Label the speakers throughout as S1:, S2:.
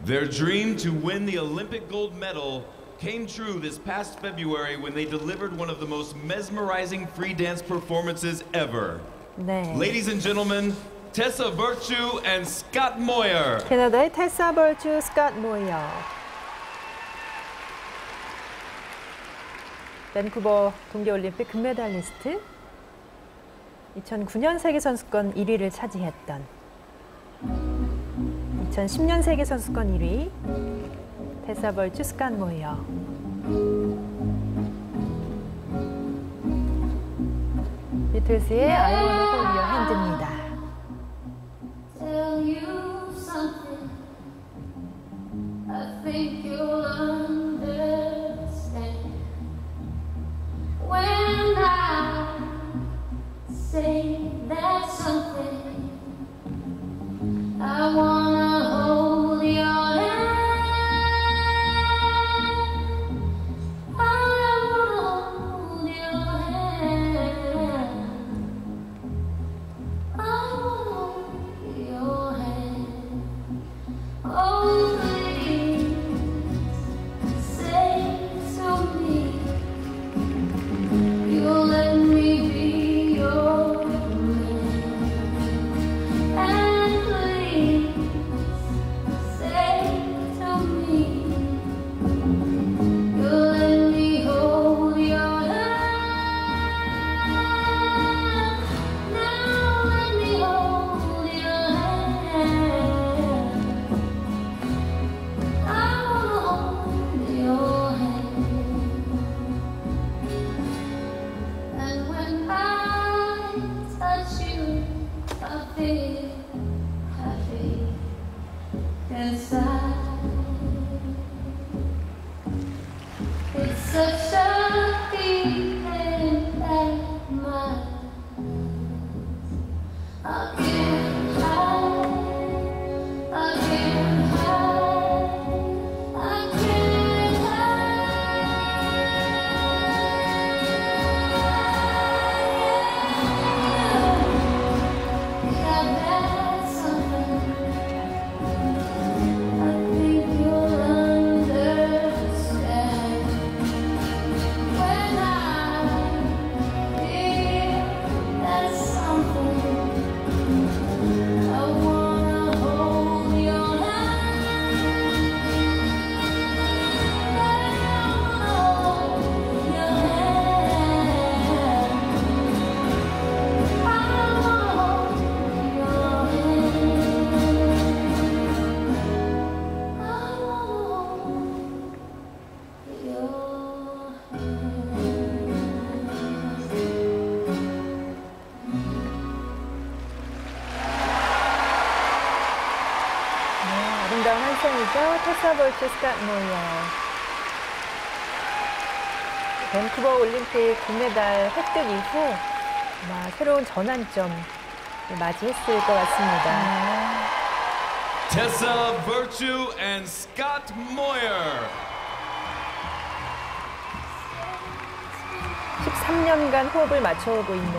S1: Their dream to win the Olympic gold medal came true this past February when they delivered one of the most mesmerizing free dance performances ever.
S2: 네.
S1: Ladies and gentlemen, Tessa Virtue and Scott Moir.
S2: 캐나다의 테사 벌주, 스캇 모이어. 밴쿠버 동계올림픽 금메달리스트, 2009년 세계선수권 1위를 차지했던 2010년 세계선수권 1위 테사 벌주, 스캇 모이어. 비틀스의 I Wanna Hold Your Hand입니다.
S3: Tell you something, I think you'll understand when I say that something. I wanna hold your hand. I wanna hold your hand. I wanna hold your hand. Oh, please say to me you'll let me be your man. And please say to me you'll let me hold your hand. Now let me hold your hand. I wanna hold your hand. And when I touch you, I feel happy inside. It's such a feeling that my I can't hide. I can't hide. I can't hide. Yeah, that's something I think you'll understand when I feel that's something. I wanna hold your hand. I wanna hold your hand. I wanna hold your hand. I
S2: 아름다운 한성이죠. 테사 벌주, 스캇 모이어. 밴쿠버 올림픽 금메달 획득 이후 아마 새로운 전환점 맞이했을 것 같습니다.
S1: Tessa Virtue and Scott Moir.
S2: 13년간 호흡을 맞춰오고 있는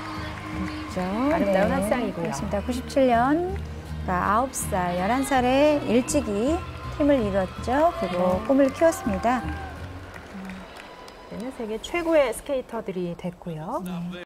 S2: 아름다운 한 쌍이고요.
S4: 그렇습니다. 97년, 그러니까 9살, 11살에 일찍이 팀을 이뤘죠. 그리고 꿈을 키웠습니다.
S2: 세계 최고의 스케이터들이 됐고요.